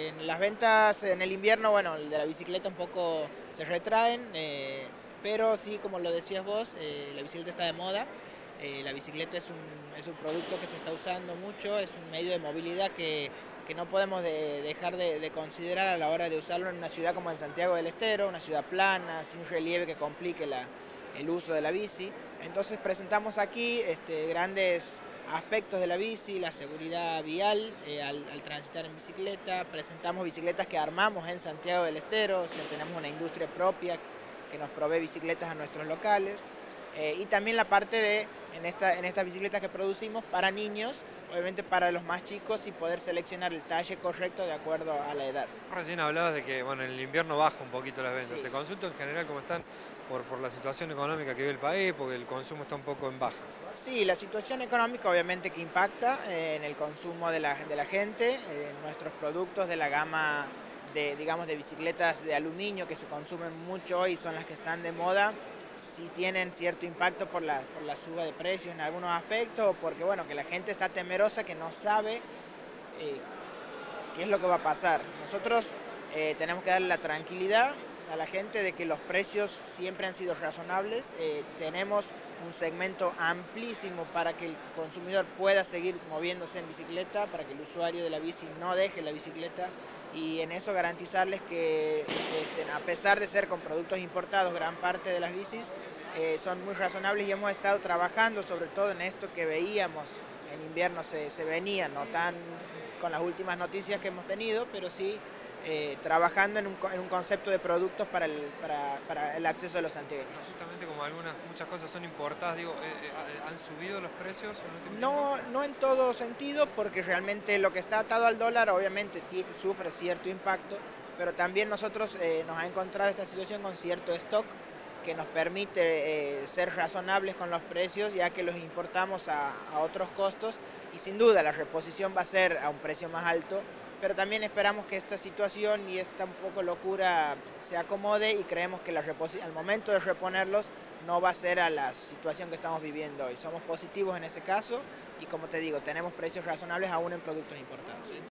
Las ventas en el invierno, bueno, el de la bicicleta un poco se retraen, pero sí, como lo decías vos, la bicicleta está de moda. La bicicleta es un producto que se está usando mucho, es un medio de movilidad que no podemos dejar de considerar a la hora de usarlo en una ciudad como en Santiago del Estero, una ciudad plana, sin relieve que complique el uso de la bici. Entonces presentamos aquí grandes aspectos de la bici, la seguridad vial al transitar en bicicleta. Presentamos bicicletas que armamos en Santiago del Estero, o sea, tenemos una industria propia que nos provee bicicletas a nuestros locales. Y también la parte de, en estas bicicletas que producimos para niños, obviamente para los más chicos y poder seleccionar el talle correcto de acuerdo a la edad. Recién hablabas de que bueno, en el invierno baja un poquito las ventas. Sí. Te consulto en general cómo están por la situación económica que vive el país, porque el consumo está un poco en baja. Sí, la situación económica obviamente que impacta en el consumo de la gente, nuestros productos de la gama de, digamos, de bicicletas de aluminio que se consumen mucho hoy, son las que están de moda, sí tienen cierto impacto por la suba de precios en algunos aspectos, o porque bueno, que la gente está temerosa, que no sabe eh, qué es lo que va a pasar. Nosotros tenemos que darle la tranquilidad a la gente de que los precios siempre han sido razonables. Tenemos un segmento amplísimo para que el consumidor pueda seguir moviéndose en bicicleta, para que el usuario de la bici no deje la bicicleta y en eso garantizarles que a pesar de ser con productos importados, gran parte de las bicis son muy razonables y hemos estado trabajando sobre todo en esto que veíamos en invierno se venía, no tan con las últimas noticias que hemos tenido, pero sí trabajando en un concepto de productos para el acceso de los santiagueños. Justamente como muchas cosas son importadas, digo, ¿han subido los precios en el último tiempo? No, no en todo sentido, porque realmente lo que está atado al dólar obviamente sufre cierto impacto, pero también nosotros nos ha encontrado esta situación con cierto stock que nos permite ser razonables con los precios, ya que los importamos a otros costos y sin duda la reposición va a ser a un precio más alto, pero también esperamos que esta situación y esta un poco locura se acomode y creemos que al momento de reponerlos no va a ser a la situación que estamos viviendo hoy. Somos positivos en ese caso y como te digo, tenemos precios razonables aún en productos importados.